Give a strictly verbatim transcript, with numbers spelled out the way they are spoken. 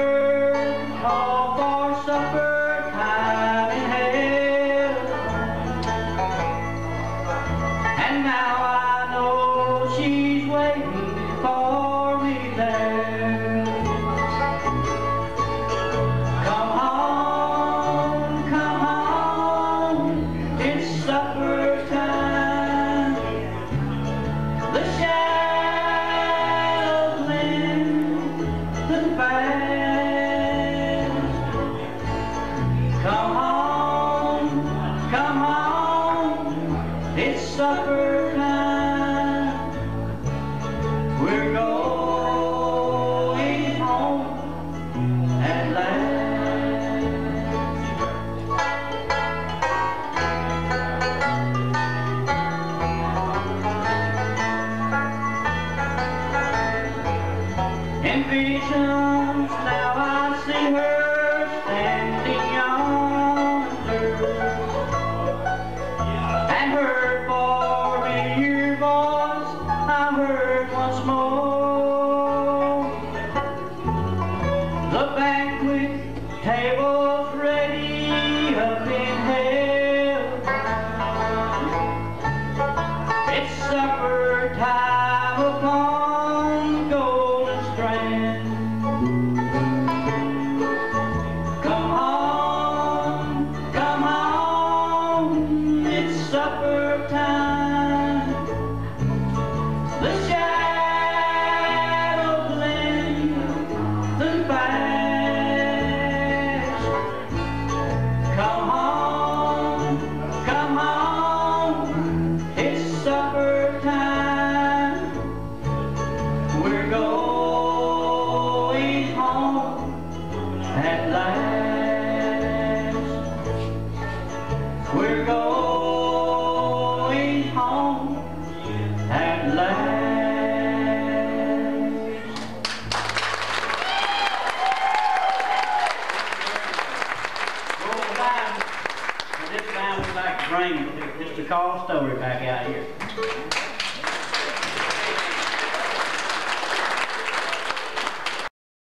bird call for supper time in hell, and now I know she's waiting for me there. Come home, come home, it's supper time. The shadows lengthen fast. Come home, come home, it's supper time. We're going home at last. In visions now I see her standing yonder, and her familiar voice I heard once more. The banquet table's ready up in hell. It's supper time upon the golden strand. Come home, come home, it's supper time. The shadows lengthen fast. Come home, come home, it's supper time. We're going home at last. We're going home at last. Well, time, this time we like to bring Mister Carl Story back out here.